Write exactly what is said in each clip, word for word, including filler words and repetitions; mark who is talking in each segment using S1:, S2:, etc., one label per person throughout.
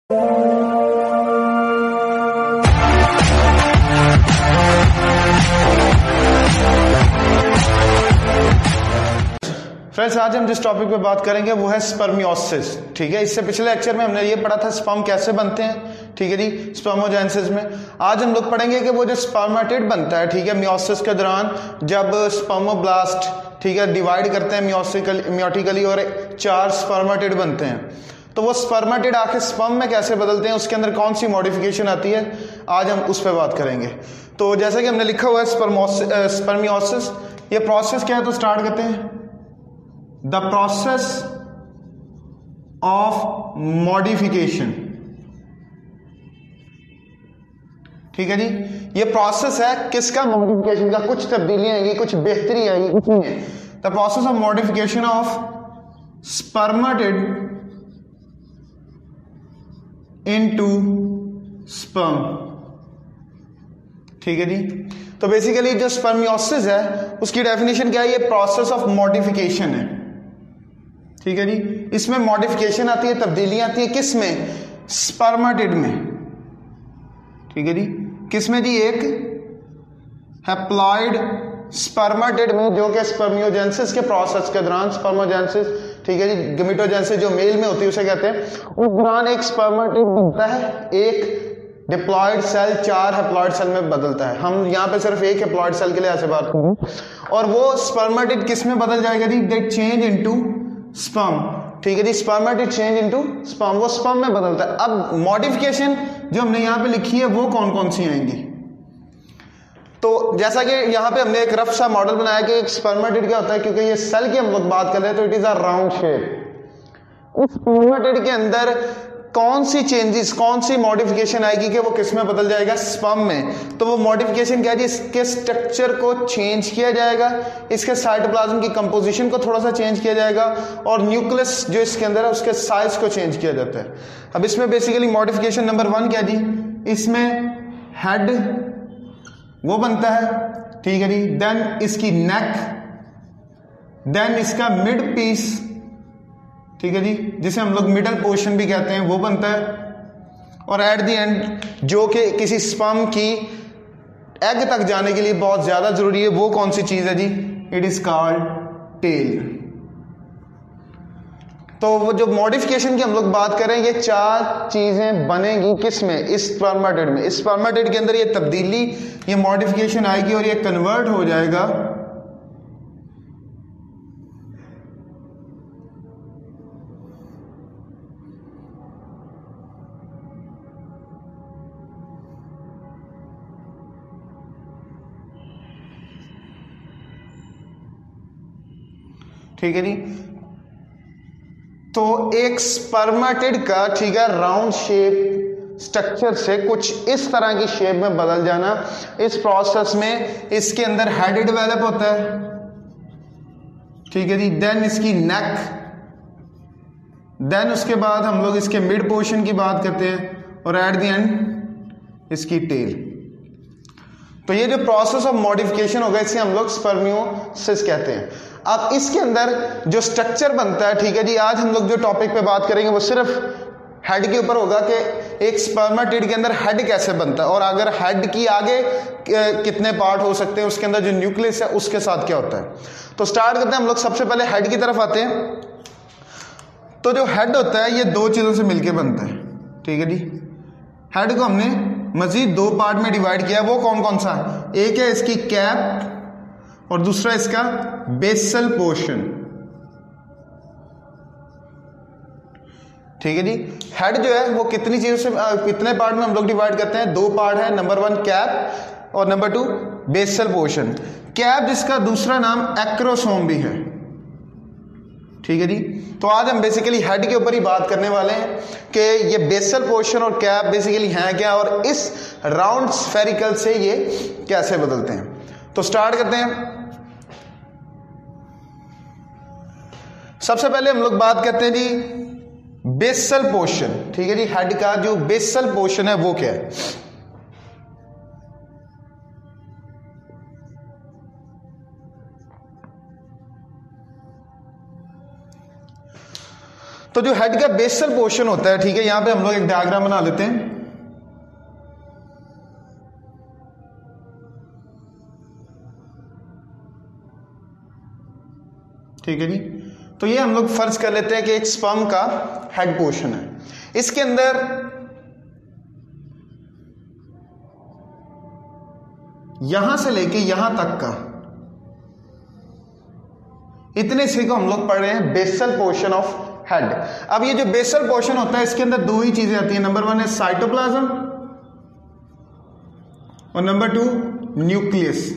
S1: Friends, आज हम जिस टॉपिक पे बात करेंगे वो है स्पर्मियोसिस। ठीक है, इससे पिछले लेक्चर में हमने ये पढ़ा था स्पर्म कैसे बनते हैं। ठीक है जी, स्पर्मोजेनेसिस में आज हम लोग पढ़ेंगे कि वो जो स्पर्मेटिड बनता है, ठीक है, मियोसिस के दौरान जब स्पर्मोब्लास्ट, ठीक है, डिवाइड करते हैं मियोसिकल मियोटिकली और चार स्पर्मेटिड बनते हैं, तो वो स्पर्मेटिड आके स्पर्म में कैसे बदलते हैं, उसके अंदर कौन सी मॉडिफिकेशन आती है, आज हम उस पर बात करेंगे। तो जैसा कि हमने लिखा हुआ है स्पर्मियोसिस, ये प्रोसेस क्या है, तो स्टार्ट करते हैं। द प्रोसेस ऑफ मॉडिफिकेशन, ठीक है जी, ये प्रोसेस है किसका, मॉडिफिकेशन का। कुछ तब्दीली आएगी, कुछ बेहतरी आएगी, कुछ नहीं है। The process of modification of spermatid into sperm, ठीक है जी। तो बेसिकली जो स्पर्मियोसिस है उसकी डेफिनेशन क्या है, ये प्रोसेस ऑफ मॉडिफिकेशन है। ठीक है जी, इसमें मॉडिफिकेशन आती है, तब्दीली आती है, किस में, स्पर्मेटिड में। ठीक है जी, किस में जी, एक हैप्लॉइड स्पर्मेटिड में, जो कि स्पर्मियोजेनेसिस के प्रोसेस के दौरान, स्पर्मोजेनेसिस, ठीक है जी, गैमेटोजेनेसिस जो मेल में होती है उसे कहते हैं, उस दौरान एक स्पर्मेटिड बनता है, एक डिप्लॉयड सेल चार हैप्लॉइड सेल में बदलता है। हम यहां पे सिर्फ एक हैप्लॉइड सेल के लिए ऐसे बात कर रहे हैं। और वो स्पर्मेटिड किस में बदल जाएगा जी, दे चेंज इनटू स्पर्म। ठीक है जी, स्पर्मेटिड चेंज इनटू स्पर्म, वो स्पर्म में बदलता है। अब मॉडिफिकेशन जो हमने यहां पे लिखी है वो कौन कौन सी आएंगी, तो जैसा कि यहां पे हमने एक रफ सा मॉडल बनाया कि एक स्पर्मेटिड क्या होता है, क्योंकि ये सेल की हम लोग बात कर रहे हैं तो it is a round shape. उस स्पर्मेटिड के अंदर कौन सी चेंजेस, कौन सी मॉडिफिकेशन आएगी कि वो किस में बदल जाएगा, स्पर्म में। तो वो मॉडिफिकेशन क्या है जी, इसके स्ट्रक्चर को चेंज किया जाएगा, इसके साइटोप्लाज्म की कंपोजिशन को थोड़ा सा चेंज किया जाएगा, और न्यूक्लियस जो इसके अंदर है उसके साइज को चेंज किया जाता है। अब इसमें बेसिकली मॉडिफिकेशन नंबर वन क्या जी, इसमें हेड वो बनता है, ठीक है जी, देन इसकी नेक, देन इसका मिड पीस, ठीक है जी, जिसे हम लोग मिडल पोर्शन भी कहते हैं, वो बनता है, और एट द एंड जो कि किसी स्पर्म की एग तक जाने के लिए बहुत ज्यादा जरूरी है, वो कौन सी चीज है जी, इट इज कॉल्ड टेल। तो वो जो मॉडिफिकेशन की हम लोग बात करें, ये चार चीजें बनेगी किस में, इस स्पर्मेटिड में। इस स्पर्मेटिड के अंदर ये तब्दीली, ये मॉडिफिकेशन आएगी और ये कन्वर्ट हो जाएगा ठीक है जी। तो एक स्पर्मेटिड का, ठीक है, राउंड शेप स्ट्रक्चर से कुछ इस तरह की शेप में बदल जाना, इस प्रोसेस में इसके अंदर हेड डेवलप होता है, ठीक है जी, देन इसकी नेक, देन उसके बाद हम लोग इसके मिड पोर्शन की बात करते हैं, और एट द एंड इसकी टेल। तो ये जो प्रोसेस ऑफ मॉडिफिकेशन होगा इसे हम लोग स्पर्मियोसिस कहते हैं। अब इसके अंदर जो स्ट्रक्चर बनता है, ठीक है जी, आज हम लोग जो टॉपिक पे बात करेंगे वो सिर्फ हेड के ऊपर होगा कि एक स्पर्मेटिड के अंदर हेड कैसे बनता है, और अगर हेड की आगे कितने पार्ट हो सकते हैं, उसके अंदर जो न्यूक्लियस है उसके साथ क्या होता है। तो स्टार्ट करते हैं हम लोग, सबसे पहले हेड की तरफ आते हैं। तो जो हेड होता है ये दो चीजों से मिलकर बनता है, ठीक है जी। हेड को हमने मजीद दो पार्ट में डिवाइड किया, वो कौन कौन सा, एक है इसकी कैप और दूसरा इसका बेसल पोर्शन, ठीक है जी। हेड जो है वो कितनी चीजों से, कितने पार्ट में हम लोग डिवाइड करते हैं, दो पार्ट है, नंबर वन कैप और number two basal portion. Cap जिसका दूसरा नाम एक्रोसोम भी है, ठीक है जी। तो आज हम बेसिकली हेड के ऊपर ही बात करने वाले हैं कि ये बेसल पोर्शन और कैप बेसिकली हैं क्या, और इस राउंड स्फेरिकल से ये कैसे बदलते हैं। तो स्टार्ट करते हैं। सबसे पहले हम लोग बात करते हैं जी बेसल पोर्शन, ठीक है जी। हेड का जो बेसल पोर्शन है वो क्या है। तो तो जो हेड का बेसल पोर्शन होता है, ठीक है, यहां पे हम लोग एक डायग्राम बना लेते हैं। ठीक है जी, तो ये हम लोग फर्ज कर लेते हैं कि एक स्पर्म का हेड पोर्शन है। इसके अंदर यहां से लेके यहां तक का इतने से को हम लोग पढ़ रहे हैं बेसल पोर्शन ऑफ हेड। अब ये जो बेसल पोर्शन होता है इसके अंदर दो ही चीजें आती हैं, नंबर वन है साइटोप्लाज्म और नंबर टू न्यूक्लियस।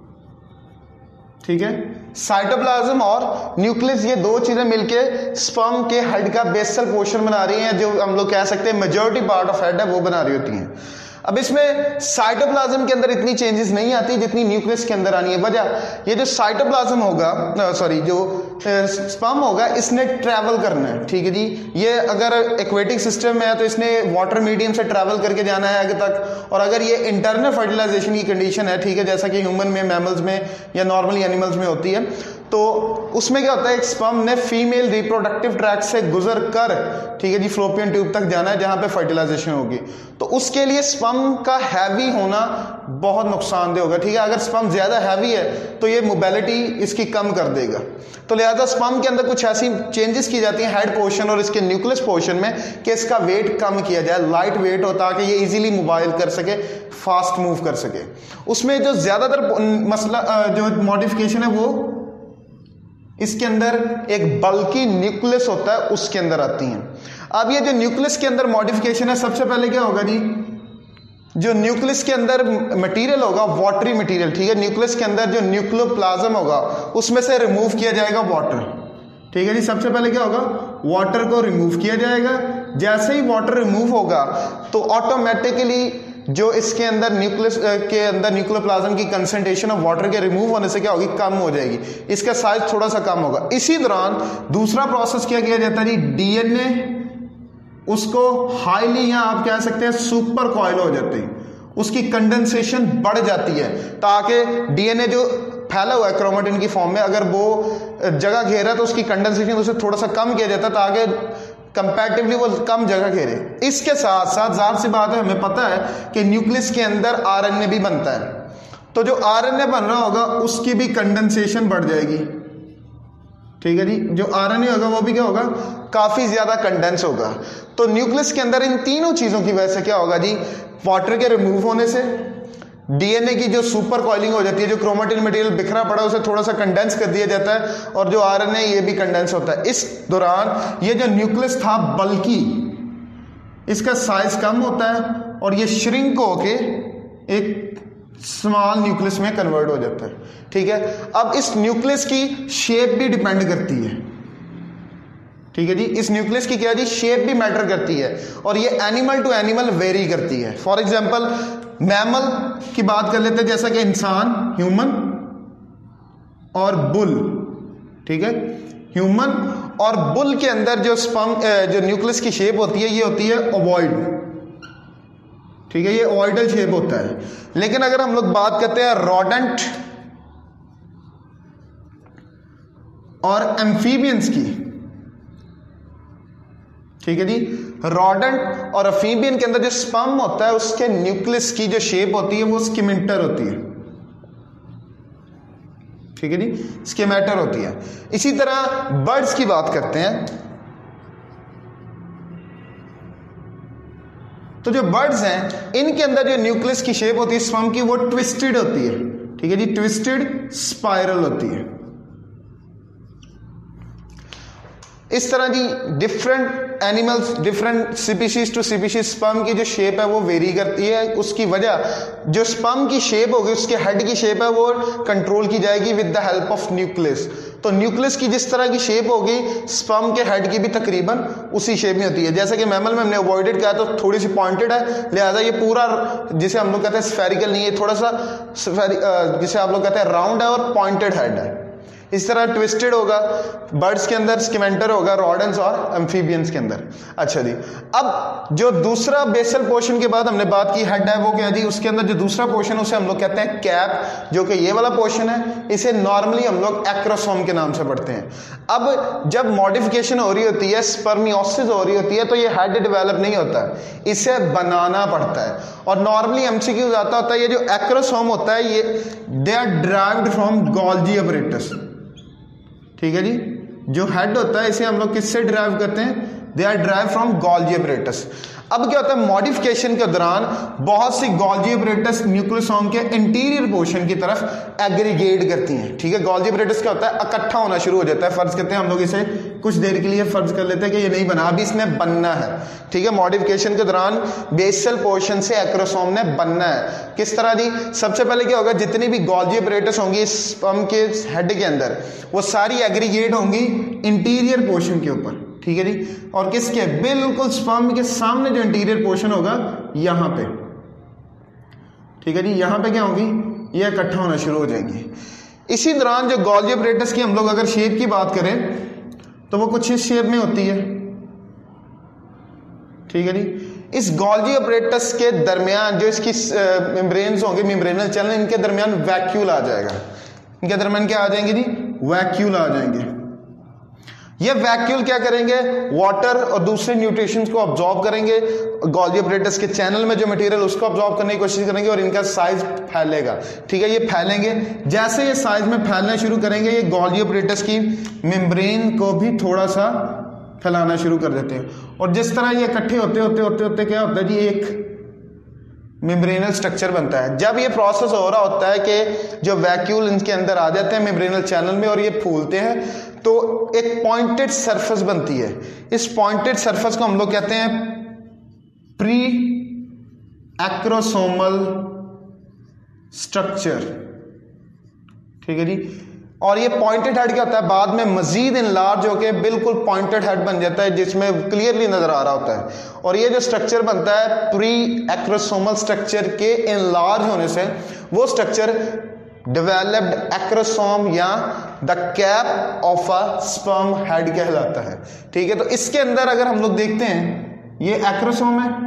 S1: ठीक है, साइटोप्लाज्म और न्यूक्लियस ये दो चीजें मिलके स्पर्म के हेड का बेसल पोर्शन बना रही हैं, जो हम लोग कह सकते हैं मेजॉरिटी पार्ट ऑफ हेड है वो बना रही होती हैं। अब इसमें साइटोप्लाज्म के अंदर इतनी चेंजेस नहीं आती जितनी न्यूक्लियस के अंदर आनी है। वजह ये जो साइटोप्लाज्म होगा, सॉरी जो स्पर्म होगा, इसने ट्रैवल करना है। ठीक है जी, ये अगर एक्वेटिक सिस्टम में है तो इसने वाटर मीडियम से ट्रैवल करके जाना है आगे तक, और अगर ये इंटरनल फर्टिलाइजेशन की कंडीशन है, ठीक है, जैसा कि ह्यूमन में, मैमल्स में या नॉर्मली एनिमल्स में होती है, तो उसमें क्या होता है, एक स्पर्म ने फीमेल रिप्रोडक्टिव ट्रैक्ट से गुजर कर, ठीक है जी, फ्लोपियन ट्यूब तक जाना है जहां पे फर्टिलाइजेशन होगी। तो उसके लिए स्पर्म का हैवी होना बहुत नुकसानदेह होगा। ठीक है, अगर स्पर्म ज्यादा हैवी है तो ये मोबिलिटी इसकी कम कर देगा। तो लिहाजा स्पर्म के अंदर कुछ ऐसी चेंजेस की जाती हैं हेड पोर्शन और इसके न्यूक्लियस पोर्शन में कि इसका वेट कम किया जाए, लाइट वेट हो, ताकि ये इजीली मोबाइल कर सके, फास्ट मूव कर सके। उसमें जो ज्यादातर मसला जो मॉडिफिकेशन है वो इसके अंदर एक बल्कि न्यूक्लियस होता है उसके अंदर आती हैं। अब ये जो न्यूक्लियस के अंदर मॉडिफिकेशन है, सबसे पहले क्या होगा जी, जो न्यूक्लियस के अंदर मटेरियल होगा वाटरी मटेरियल, ठीक है, न्यूक्लियस के अंदर जो न्यूक्लियोप्लाज्म होगा उसमें से रिमूव किया जाएगा वाटर। ठीक है जी, सबसे पहले क्या होगा, वाटर को रिमूव किया जाएगा। जैसे ही वाटर रिमूव होगा तो ऑटोमेटिकली जो इसके अंदर न्यूक्लियस के अंदर न्यूक्लियोप्लाज्म की कंसंट्रेशन ऑफ वाटर के रिमूव होने से क्या होगी, कम हो जाएगी, इसका साइज थोड़ा सा कम होगा। इसी दौरान दूसरा प्रोसेस क्या किया जाता है जी, डीएनए उसको हाईली, यहां आप कह सकते हैं सुपर कॉइल हो जाते हैं, उसकी कंडेंसेशन बढ़ जाती है, ताकि डीएनए जो फैला हुआ है क्रोमेटिन की फॉर्म में, अगर वो जगह घेरा तो उसकी कंडेंसेशन उसे थोड़ा सा कम किया जाता है ताकि कंपैरेटिवली वो कम जगह घेरे। इसके साथ साथ जाहिर सी बात है, हमें पता है कि न्यूक्लियस के अंदर आरएनए भी बनता है, तो जो आरएनए बन रहा होगा उसकी भी कंडेंसेशन बढ़ जाएगी। ठीक है जी, जो आरएनए होगा वो भी क्या होगा, काफी ज्यादा कंडेंस होगा। तो न्यूक्लियस के अंदर इन तीनों चीजों की वजह से क्या होगा जी, वाटर के रिमूव होने से, डीएनए की जो सुपर कॉइलिंग हो जाती है, जो क्रोमेटिन मटेरियल बिखरा पड़ा उसे थोड़ा सा कंडेंस कर दिया जाता है, और जो आरएनए ये भी कंडेंस होता है। इस दौरान ये जो न्यूक्लियस था बल्कि इसका साइज कम होता है और ये श्रिंक होके एक स्मॉल न्यूक्लियस में कन्वर्ट हो जाता है। ठीक है, अब इस न्यूक्लियस की शेप भी डिपेंड करती है। ठीक है जी, इस न्यूक्लियस की क्या जी, शेप भी मैटर करती है, और ये एनिमल टू एनिमल वेरी करती है। फॉर एग्जांपल मैमल की बात कर लेते हैं, जैसा कि इंसान, ह्यूमन और बुल। ठीक है, ह्यूमन और बुल के अंदर जो स्पर्म जो न्यूक्लियस की शेप होती है ये होती है ओवॉइड। ठीक है, ये ओवॉइडल शेप होता है। लेकिन अगर हम लोग बात करते हैं रोडेंट और एम्फीबियंस की, ठीक है जी, रोडेंट और एम्फीबियन के अंदर जो स्पर्म होता है उसके न्यूक्लियस की जो शेप होती है वो स्कीमेटर होती है। ठीक है जी, स्कीमेटर होती है। इसी तरह बर्ड्स की बात करते हैं, तो जो बर्ड्स हैं इनके अंदर जो न्यूक्लियस की शेप होती है स्पर्म की वो ट्विस्टेड होती है। ठीक है जी, ट्विस्टेड स्पाइरल होती है। इस तरह जी different animals, different species to species sperm की जो शेप है वो वेरी करती है। उसकी वजह जो स्पर्म की शेप होगी, उसके हेड की शेप है वो कंट्रोल की जाएगी with the help of nucleus. तो न्यूक्लियस की जिस तरह की शेप होगी स्पर्म के हेड की भी तकरीबन उसी शेप में होती है। जैसे कि मैमल में हमने अवॉइडेड कहा तो थोड़ी सी पॉइंटेड है, लिहाजा ये पूरा जिसे हम लोग कहते हैं स्फेरिकल नहीं है, थोड़ा सा जिसे आप लोग कहते हैं राउंड है और पॉइंटेड हेड है। इस तरह ट्विस्टेड होगा बर्ड्स के अंदर, स्किमेंटर होगा रोडेंट्स और एम्फीबियंस के अंदर। अच्छा जी, अब जो दूसरा बेसल पोर्शन के बाद हमने बात की हेड है, वो क्या जी, उसके अंदर जो दूसरा पोर्शन उसे हम लोग कहते हैं कैप, जो कि ये वाला पोर्शन है। इसे नॉर्मली हम लोग एक्रोसोम के नाम से पढ़ते हैं। अब जब मॉडिफिकेशन हो रही होती है, स्पर्मियोसिस हो रही होती है, तो ये हेड डेवलप नहीं होता, इसे बनाना पड़ता है। और नॉर्मली एमसीक्यू आता होता है, ये जो एक्रोसोम होता है ये they are derived from Golgi apparatus. ठीक है जी, जो हेड होता है इसे हम लोग किससे ड्राइव करते हैं, they are derive from Golgi apparatus. अब क्या होता है, मॉडिफिकेशन के दौरान बहुत सी गोल्जी अपरेटस न्यूक्लियोसोम के इंटीरियर पोर्शन की तरफ एग्रीगेट करती हैं। ठीक है, गोल्जी अपरेटस क्या होता है, इकट्ठा होना शुरू हो जाता है। फर्ज करते हैं हम लोग इसे कुछ देर के लिए फर्ज कर लेते हैं कि ये नहीं बना, अभी इसने बनना है। ठीक है, मॉडिफिकेशन के दौरान बेसल पोर्शन से एक्रोसोम ने बनना है। किस तरह जी, सबसे पहले क्या होगा, जितनी भी गोल्जी अपरेटस होंगी स्पर्म के हेड के अंदर, वो सारी एग्रीगेट होंगी इंटीरियर पोर्शन के ऊपर। ठीक है जी, और किसके, बिल्कुल स्पर्म के सामने जो इंटीरियर पोर्शन होगा यहां पे। ठीक है जी, यहां पे क्या होगी, ये इकट्ठा होना शुरू हो जाएंगी। इसी दौरान जो गोल्जी अपरेटस की हम लोग अगर शेप की बात करें तो वो कुछ इस शेप में होती है। ठीक है जी, इस गोल्जी अपरेटस के दरमियान जो इसकी मेम्ब्रेन्स होंगे, मेम्ब्रेनल चैनल, इनके दरमियान वैक्यूल आ जाएगा। इनके दरमियान क्या आ जाएंगे जी, वैक्यूल आ जाएंगे। ये वैक्यूल क्या करेंगे, वाटर और दूसरे न्यूट्रिशंस को अब्सॉर्ब करेंगे, गोल्जी अपरेटस के चैनल में जो मटेरियल उसको अब्सॉर्ब करने की कोशिश करेंगे और इनका साइज फैलेगा। ठीक है, ये फैलेंगे, जैसे ये साइज में फैलना शुरू करेंगे, ये गोल्जी अपरेटस की मेम्ब्रेन को भी थोड़ा सा फैलाना शुरू कर देते हैं। और जिस तरह ये इकट्ठे होते होते होते होते क्या होता है जी, एक मेम्ब्रेनल स्ट्रक्चर बनता है। जब ये प्रोसेस हो रहा होता है कि जो वैक्यूल इनके अंदर आ जाते हैं मेम्ब्रेनल चैनल में और ये फूलते हैं, तो एक पॉइंटेड सरफेस बनती है। इस पॉइंटेड सरफेस को हम लोग कहते हैं प्री एक्रोसोमल स्ट्रक्चर। ठीक है जी, और ये पॉइंटेड हेड क्या होता है, बाद में मजीद इनलार्ज होकर बिल्कुल पॉइंटेड हेड बन जाता है, जिसमें क्लियरली नजर आ रहा होता है। और ये जो स्ट्रक्चर बनता है प्री एक्रोसोमल स्ट्रक्चर के इनलार्ज होने से, वो स्ट्रक्चर डेवलप्ड एक्रोसोम या the cap of a sperm head कहलाता है। ठीक है, तो इसके अंदर अगर हम लोग देखते हैं, ये एक्रोसोम है।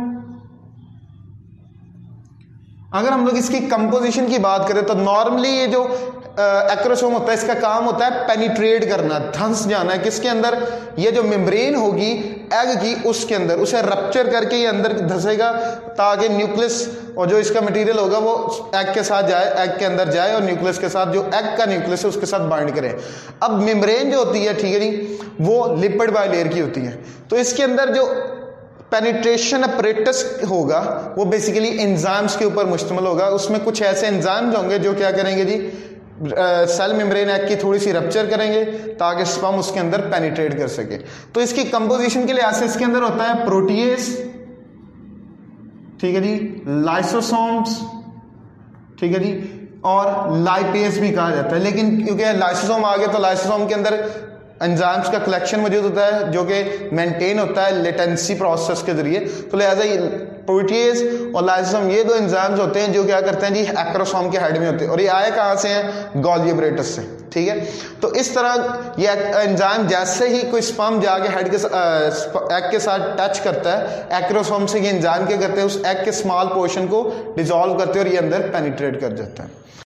S1: अगर हम लोग इसकी कंपोजिशन की बात करें तो नॉर्मली ये जो एक्रोसोम होता है, इसका काम होता है पेनिट्रेट करना, धंस जाना है किसके अंदर, ये जो मेम्ब्रेन होगी एग की, उसके अंदर उसे रप्चर करके ये अंदर धंसेगा, ताकि न्यूक्लियस और जो इसका मटेरियल होगा वो एग के साथ जाए, एग के अंदर जाए और न्यूक्लियस के साथ, जो एग का न्यूक्लियस है उसके साथ बाइंड करे। अब मेम्ब्रेन जो होती है, ठीक है जी, वो लिपिड बाइलेयर की होती है। तो इसके अंदर जो पेनिट्रेशन अपरेटस होगा वो बेसिकली एंजाइम्स के ऊपर मुश्तमिल होगा। उसमें कुछ ऐसे एंजाइम्स होंगे जो क्या करेंगे जी, सेल मेम्ब्रेन एग की थोड़ी सी रप्चर करेंगे ताकि स्पर्म उसके अंदर पेनिट्रेट कर सके। तो इसकी कंपोजिशन के लिहाज से इसके अंदर होता है प्रोटीएज, ठीक है जी, लाइसोसोम्स, ठीक है जी, और लाइपेज भी कहा जाता है। लेकिन क्योंकि लाइसोसोम आ गया तो लाइसोसोम के अंदर एंजाइम्स का कलेक्शन मौजूद होता है जो कि मेंटेन होता है लेटेंसी प्रोसेस के जरिए। तो लिहाजा प्रोटीएज और लाइसोसोम ये दो एंजाइम्स होते हैं जो क्या करते हैं जी, एक्रोसोम के हेड में होते हैं। और ये आए कहाँ से हैं, गोल्जी अपरेटस से। ठीक है, तो इस तरह ये एंजाइम जैसे ही कोई स्पर्म जाके हेड के एग के साथ टच करता है, एक्रोसोम से ये एंजाइम क्या करते हैं, उस एग के स्मॉल पोर्शन को डिसॉल्व करते हैं और ये अंदर पेनिट्रेट कर जाता है।